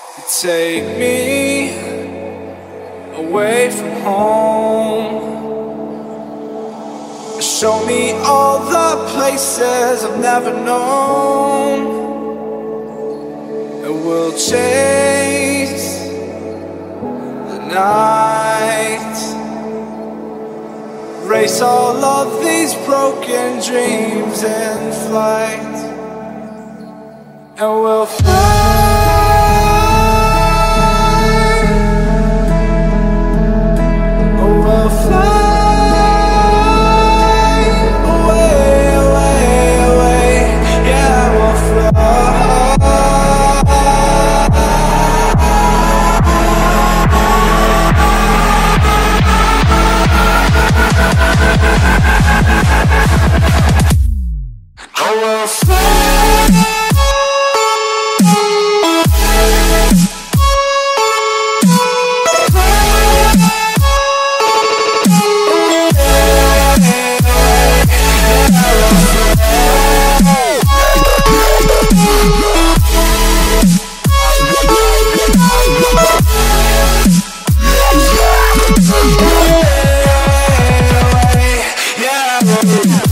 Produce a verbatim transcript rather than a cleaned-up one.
Take me away from home. Show me all the places I've never known. And we'll chase the night, race all of these broken dreams in flight. And we'll fly. Yeah.